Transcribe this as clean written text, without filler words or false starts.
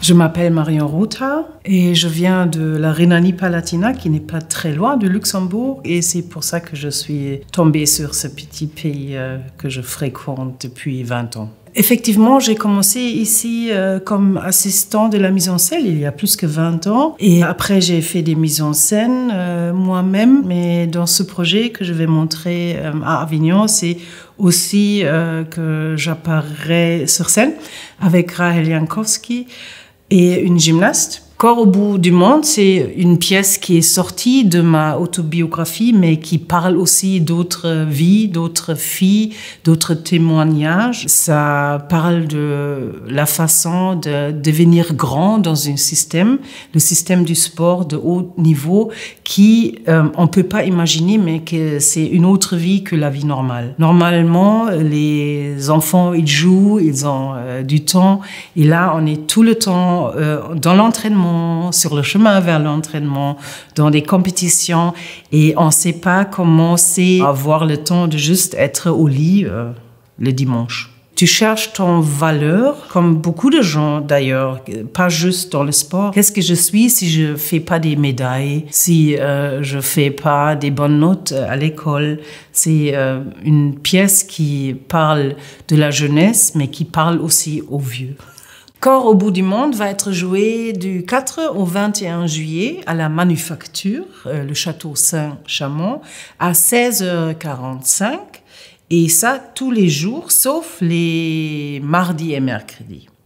Je m'appelle Marion Rotha et je viens de la Rhénanie-Palatinat qui n'est pas très loin de Luxembourg et c'est pour ça que je suis tombée sur ce petit pays que je fréquente depuis 20 ans. Effectivement, j'ai commencé ici comme assistant de la mise en scène il y a plus que 20 ans. Et après, j'ai fait des mises en scène moi-même. Mais dans ce projet que je vais montrer à Avignon, c'est aussi que j'apparais sur scène avec Rahel Jankowski et une gymnaste. Corps au bout du monde, c'est une pièce qui est sortie de ma autobiographie, mais qui parle aussi d'autres vies, d'autres filles, d'autres témoignages. Ça parle de la façon de devenir grand dans un système, le système du sport de haut niveau, qui on peut pas imaginer, mais que c'est une autre vie que la vie normale. Normalement, les enfants, ils jouent, ils ont du temps, et là, on est tout le temps dans l'entraînement, sur le chemin vers l'entraînement, dans des compétitions, et on ne sait pas comment c'est avoir le temps de juste être au lit le dimanche. Tu cherches ton valeur, comme beaucoup de gens d'ailleurs, pas juste dans le sport. Qu'est-ce que je suis si je fais pas des médailles, si je fais pas des bonnes notes à l'école? C'est une pièce qui parle de la jeunesse, mais qui parle aussi aux vieux. Corps au bout du monde va être joué du 4 au 21 juillet à la Manufacture, le château Saint-Chamond, à 16h45. Et ça, tous les jours, sauf les mardis et mercredis.